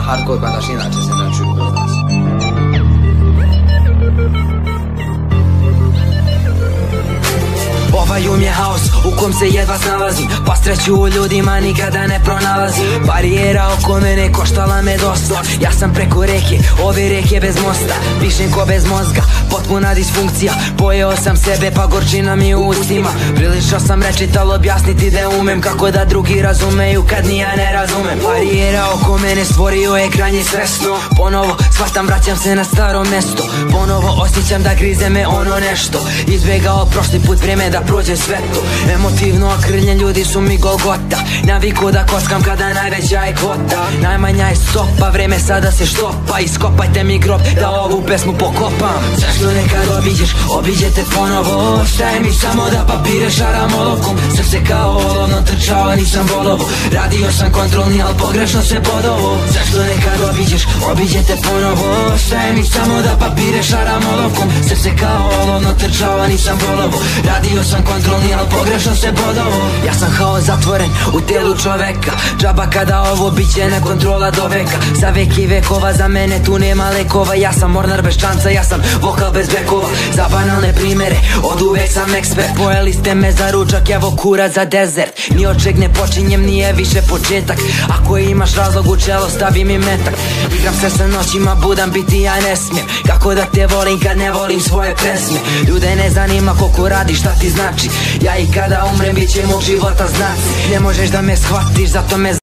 hardcore bandaš inače se ne čuju kod nas. Ovaj um je haos u kom se jedva snalazim, pa sreću u ljudima nikada ne pronalazim. Barijera oko mene koštala me dosta, ja sam preko reke, ove reke bez mosta. Pišem ko bez mozga, potpuna disfunkcija. Pojeo sam sebe pa gorčina mi u ustima. Prilično sam rečital objasniti da umem, kako da drugi razumeju kad ni ja ne razumem. Barijera oko mene stvorio je krajnje svesno. Ponovo shvatam, vraćam se na staro mesto. Ponovo osjećam da grize me ono nešto. Izbjegao prošli put, vrijeme da prođe sve to. Emotivno okrnjen, ljudi su mi Golgota. Naviku da kockam kada najveća je kvota. Najmanja je stopa, vreme sada se štopa. Iskopajte mi grob da ovu pesmu pokopam. Zašto nekad obiđete ponovo? Ostaje mi samo da papire šaram olovkom. Srce kao olovno trčao, nisam volovo. Radio sam kontrolni, al pogrešno se bodovo. Zašto nekad obiđete ponovo? Ostaje mi samo da papire šaram olovkom. Srce kao olovno trčao, nisam volovo. Radio sam kontrolni, al pogrešno se bodovo. Ja sam haos zatvoren u telu čoveka. Džaba kada ovo biće ne kontrola do veka. Za veki vekova za mene tu nema lekova. Ja sam mornar bez šanca, ja sam vokal bez bekova. Za banalne primere od uvek sam ekspert. Pojeli ste me za ručak, evo kura za dezert. Ni od čeg ne počinjem, nije više početak. Ako imaš razlog u čelo, stavi mi metak. Igram se sa noćima, budam biti ja ne smijem. Kako da te volim kad ne volim svoje pesme. Ljude ne zanima koliko radiš, šta ti znači. Ja i kada umrem bit će mog života znaci. Ne možeš da me shvatiš, zato me